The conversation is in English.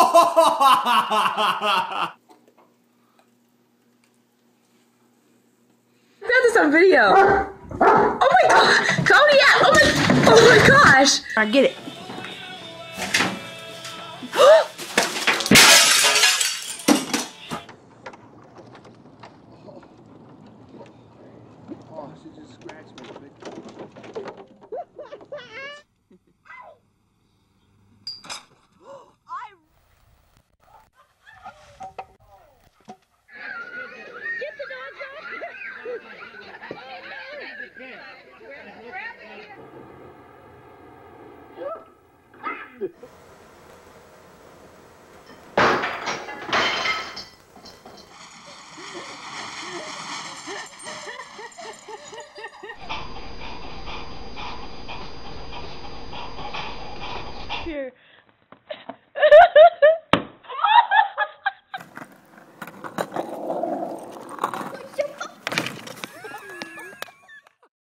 got this on video. Oh my god! Kodiak! Oh my gosh! Alright, get it. Oh, she just scratched me. Here.